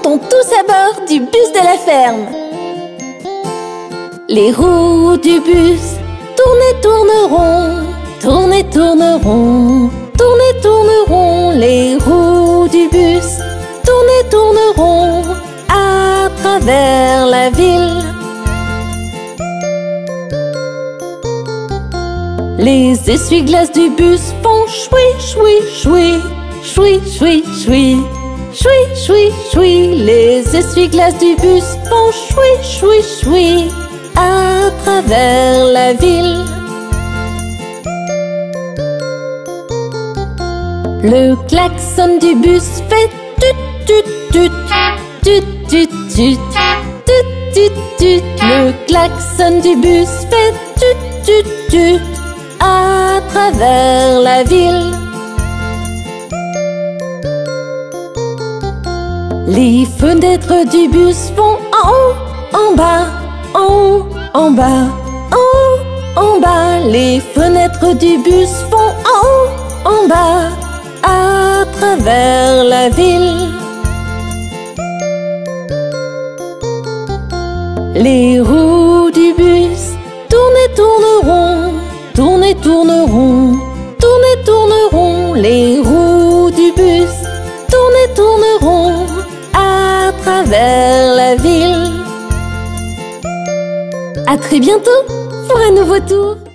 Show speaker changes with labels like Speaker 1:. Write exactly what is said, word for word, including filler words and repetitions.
Speaker 1: montons tous à bord du bus de la ferme. Les roues du bus tournent et tourneront, tournent et tourneront, tournent et tourneront. Les roues du bus tournent et tourneront à travers la ville. Les essuie-glaces du bus font choui, choui, choui, choui, choui, choui, choui, choui, choui. Les essuie-glaces du bus font choui, choui, choui à travers la ville. Le klaxon du bus fait tut, tut, tut, tut, tut, tut, tut, tut, tut. Le klaxon du bus fait tut, tut, tut à travers la ville. Les fenêtres du bus vont en haut, en bas, en haut, en bas, en haut, en bas. Les fenêtres du bus vont en haut, en bas, à travers la ville. Les roues du bus tournent et tourneront, tournent et tourneront, tournent et tourneront. Les roues du bus tournent et tourneront à travers la ville. À très bientôt pour un nouveau tour.